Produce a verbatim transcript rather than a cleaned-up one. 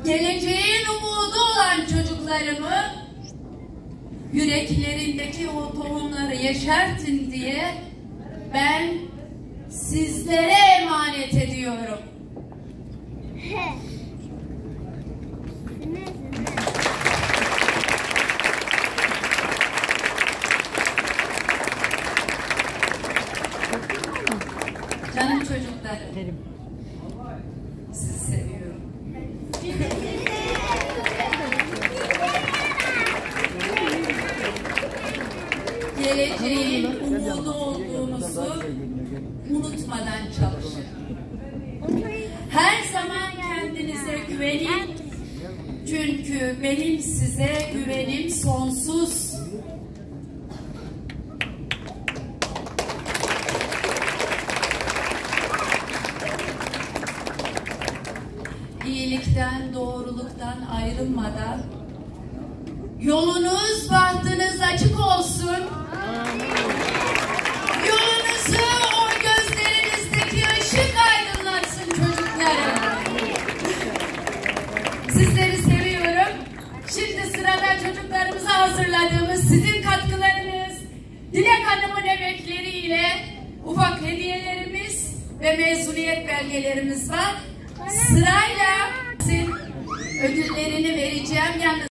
geleceğin umudu olan çocuklarımı yüreklerindeki o tohumları yeşertin diye ben sizlere emanet ediyorum. Canım çocuklarım, sizi seviyorum. Geleceğin umudu olduğunuzu unutmadan çalışın. Her zaman kendinize güvenin. Çünkü benim size güvenim sonsuz. İyilikten, doğruluktan ayrılmadan yolunuz, bahtınız açık olsun. Yolunuzu o gözlerinizdeki ışık aydınlatsın çocuklarım. Sizleri seviyorum. Şimdi sırada çocuklarımıza hazırladığımız sizin katkılarınız, Dilek Hanım'ın emekleriyle ufak hediyelerimiz ve mezuniyet belgelerimiz var. Sırayla ödüllerini vereceğim. Yalnız